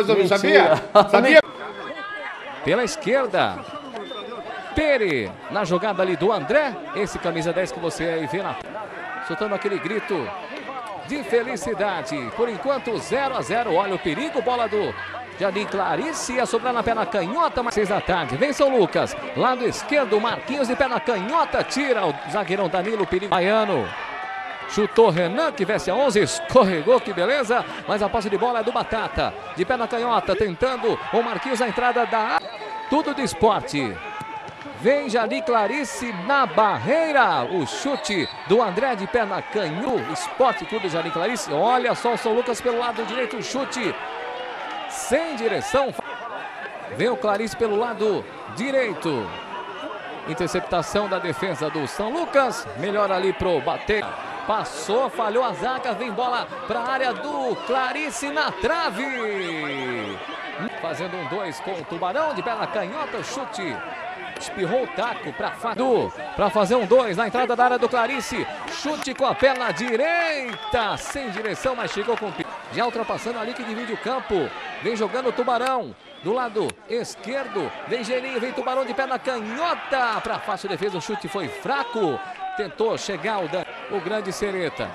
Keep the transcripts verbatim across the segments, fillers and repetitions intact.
resolver, sabia? Sabia? Pela esquerda, Peri, na jogada ali do André, esse camisa dez que você aí vê na... soltando aquele grito de felicidade. Por enquanto, zero a zero, olha o perigo, bola do Jardim Clarice, ia sobrar na perna canhota, mas seis da tarde, vem São Lucas, lado esquerdo, Marquinhos de perna canhota, tira o zagueirão Danilo, perigo, Baiano. Chutou Renan, que veste a onze, escorregou, que beleza, mas a posse de bola é do Batata, de perna canhota, tentando o Marquinhos a entrada da área, tudo de esporte. Vem Jardim Clarice na barreira, o chute do André de perna canhota, Esporte Clube Jardim Clarice, olha só o São Lucas pelo lado direito, o chute sem direção, vem o Clarice pelo lado direito, interceptação da defesa do São Lucas, melhor ali pro bater. Passou, falhou a zaga, vem bola para a área do Clarice na trave. Fazendo um dois com o Tubarão, de perna canhota, chute. Espirrou o taco para fazer um dois na entrada da área do Clarice. Chute com a perna direita, sem direção, mas chegou com o... Já ultrapassando ali que divide o campo. Vem jogando o Tubarão. Do lado esquerdo, vem Geninho, vem Tubarão de perna canhota. Para fácil defesa, o chute foi fraco. Tentou chegar o, Dan... o grande Sereta.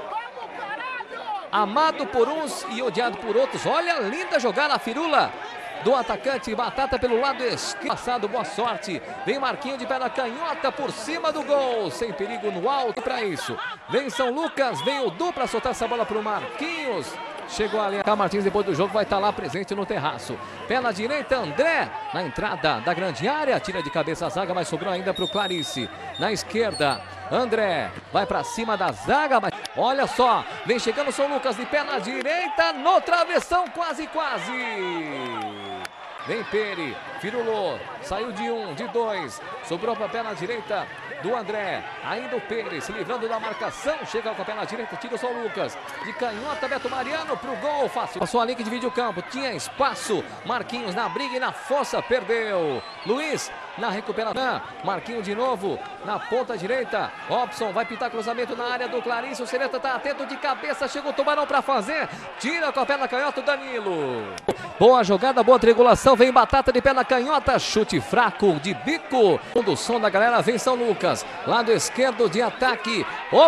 Amado por uns e odiado por outros. Olha a linda jogada, a firula do atacante Batata pelo lado esquerdo. Passado, boa sorte. Vem Marquinhos de perna canhota por cima do gol. Sem perigo no alto para isso. Vem São Lucas, vem o Du para soltar essa bola para o Marquinhos. Chegou ali, a Martins depois do jogo vai estar lá presente no terraço. Perna direita, André, na entrada da grande área, tira de cabeça a zaga, mas sobrou ainda para o Clarice. Na esquerda, André, vai para cima da zaga, mas olha só, vem chegando o São Lucas de perna direita, no travessão, quase, quase. Vem Peri, firulou, saiu de um, de dois, sobrou para a perna direita do André, ainda o Peri se livrando da marcação, chega com a perna direita, tira o São Lucas, de canhota, Beto Mariano pro gol, fácil, passou a linha que divide o campo, tinha espaço, Marquinhos na briga e na força, perdeu, Luiz na recuperação, Marquinhos de novo, na ponta direita, Robson vai pintar cruzamento na área do Clarice, o Sereta tá atento de cabeça, chega o Tubarão para fazer, tira com a perna canhota o Danilo, boa jogada, boa triangulação, vem Batata de perna canhota, chute fraco de bico, do som da galera, vem São Lucas, lado esquerdo de ataque,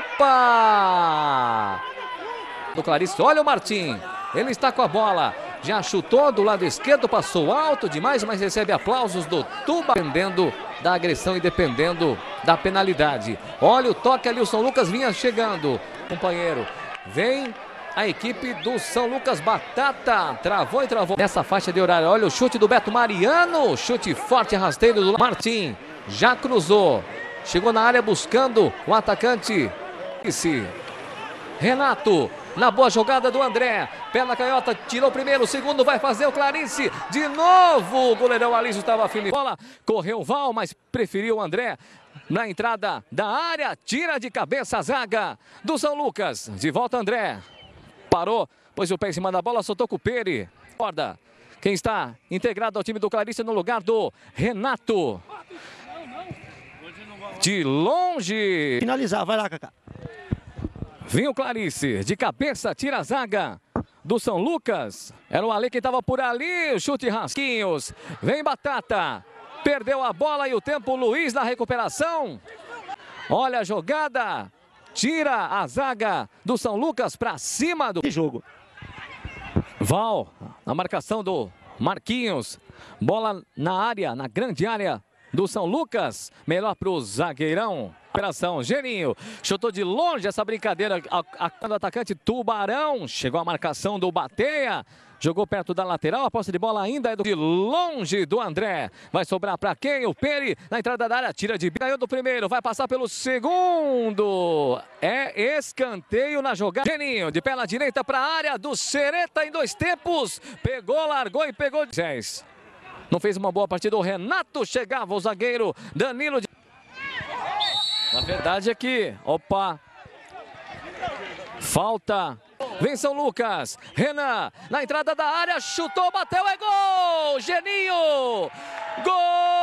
opa! Do Clarice, olha o Martim, ele está com a bola, já chutou do lado esquerdo, passou alto demais, mas recebe aplausos do Tuba, dependendo da agressão e dependendo da penalidade. Olha o toque ali, o São Lucas vinha chegando, companheiro, vem a equipe do São Lucas, Batata, travou e travou nessa faixa de horário, olha o chute do Beto Mariano, chute forte, rasteiro do Martim, já cruzou, chegou na área buscando o atacante, esse Renato, na boa jogada do André, perna canhota, tirou o primeiro, o segundo vai fazer o Clarice, de novo, o goleirão Alísio estava firme, bola, correu o Val, mas preferiu o André, na entrada da área, tira de cabeça a zaga do São Lucas, de volta André, parou, pôs o pé em cima da bola, soltou com o Peri, corda, quem está integrado ao time do Clarice no lugar do Renato, de longe, finalizar, vai lá, Cacá. Vinha o Clarice, de cabeça, tira a zaga do São Lucas. Era o Ale que estava por ali, o chute Rasquinhos. Vem Batata, perdeu a bola e o tempo, Luiz na recuperação. Olha a jogada, tira a zaga do São Lucas para cima do jogo. Val, a marcação do Marquinhos. Bola na área, na grande área do São Lucas. Melhor para o zagueirão. Operação, Geninho, chutou de longe essa brincadeira, a, a, a, o atacante Tubarão, chegou a marcação do Bateia, jogou perto da lateral, a posse de bola ainda é do, de longe do André, vai sobrar para quem? O Peri, na entrada da área, tira de ganhou do primeiro, vai passar pelo segundo, é escanteio na jogada, Geninho, de perna direita para a área do Sereta em dois tempos, pegou, largou e pegou, dez. Não fez uma boa partida, o Renato chegava, o zagueiro Danilo de... Na verdade é que, opa, falta, vem São Lucas, Renan, na entrada da área, chutou, bateu, é gol, Geninho, gol!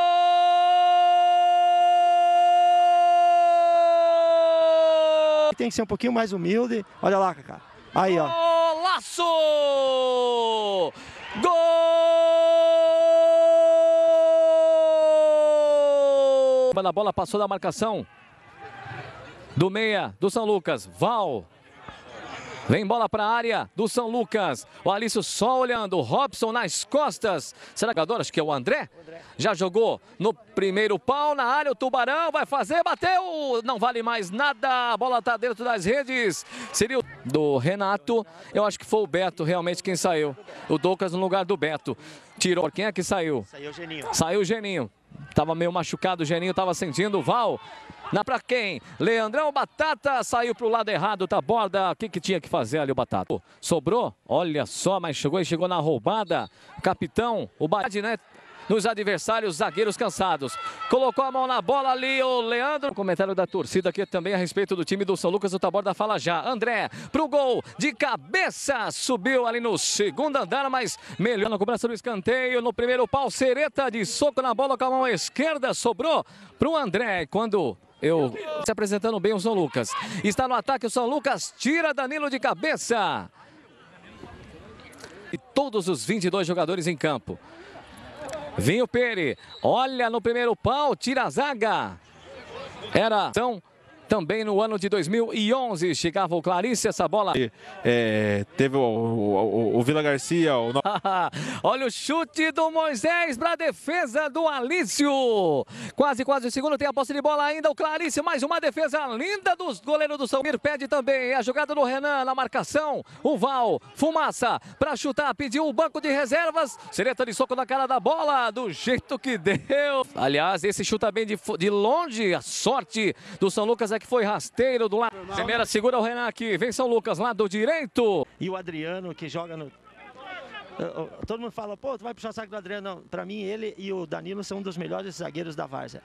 Tem que ser um pouquinho mais humilde, olha lá, Cacá, aí ó. Golaço! Gol! A bola passou da marcação do meia do São Lucas, Val. Vem bola para a área do São Lucas. O Alício só olhando. O Robson nas costas. Será que acho que é o André? Já jogou no primeiro pau na área. O Tubarão vai fazer, bateu. Não vale mais nada. A bola está dentro das redes. Seria o do Renato. Eu acho que foi o Beto realmente quem saiu. O Doukas no lugar do Beto. Tirou. Quem é que saiu? Saiu o Geninho. Saiu o Geninho. Tava meio machucado o Geninho. Tava sentindo o Val. Na pra quem? Leandrão Batata saiu pro lado errado da borda. O que que tinha que fazer ali o Batata? Sobrou? Olha só, mas chegou e chegou na roubada. Capitão, o Bade, né? Nos adversários, zagueiros cansados. Colocou a mão na bola ali o Leandro. Comentário da torcida aqui também a respeito do time do São Lucas. O Taborda fala já. André pro gol de cabeça. Subiu ali no segundo andar, mas melhor na cobrança do escanteio. No primeiro pau, Sereta de soco na bola com a mão esquerda. Sobrou pro André. Quando... Eu se apresentando bem o São Lucas. Está no ataque o São Lucas, tira Danilo de cabeça. E todos os vinte e dois jogadores em campo. Vinho Pere, olha no primeiro pau, tira a zaga. Era então, também no ano de dois mil e onze, chegava o Clarice essa bola. É, teve o, o, o Vila Garcia. O... Olha o chute do Moisés para a defesa do Alício. Quase, quase o segundo, tem a posse de bola ainda. O Clarice, mais uma defesa linda do goleiro do São Mir. Pede também a jogada do Renan na marcação. O Val, Fumaça para chutar, pediu o banco de reservas. Sereta de soco na cara da bola, do jeito que deu. Aliás, esse chuta bem de, de longe. A sorte do São Lucas é que foi rasteiro do lado. Primeira segura o Renan aqui. Vem São Lucas, lado direito. E o Adriano que joga no... Todo mundo fala, pô, tu vai puxar o saco do Adriano. Não, pra mim ele e o Danilo são um dos melhores zagueiros da várzea.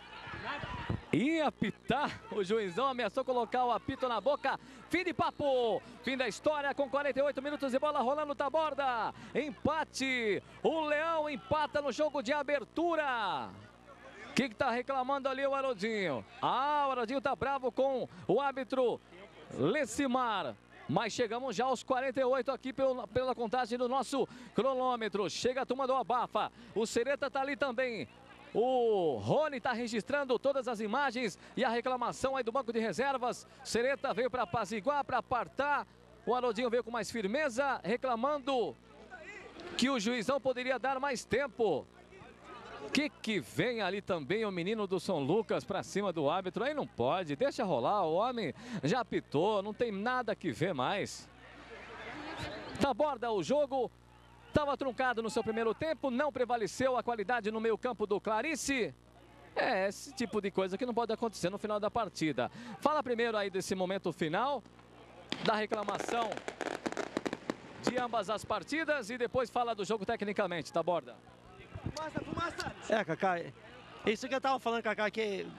Ia apitar, o juizão ameaçou colocar o apito na boca. Fim de papo, fim da história com quarenta e oito minutos de bola rolando Taborda. Empate, o Leão empata no jogo de abertura. O que que tá reclamando ali o Arodinho? Ah, o Arodinho tá bravo com o árbitro Lecimar. Mas chegamos já aos quarenta e oito aqui pelo, pela contagem do nosso cronômetro. Chega a turma do Abafa. O Sereta tá ali também. O Rony está registrando todas as imagens e a reclamação aí do banco de reservas. Sereta veio para apaziguar, para apartar. O Arodinho veio com mais firmeza, reclamando que o juizão poderia dar mais tempo. Que que vem ali também o menino do São Lucas para cima do árbitro? Aí não pode, deixa rolar, o homem já apitou, não tem nada que ver mais. Taborda, o jogo estava truncado no seu primeiro tempo, não prevaleceu a qualidade no meio campo do Clarice. É esse tipo de coisa que não pode acontecer no final da partida. Fala primeiro aí desse momento final, da reclamação de ambas as partidas e depois fala do jogo tecnicamente, Taborda. É, Cacá, isso que eu tava falando, Cacá, que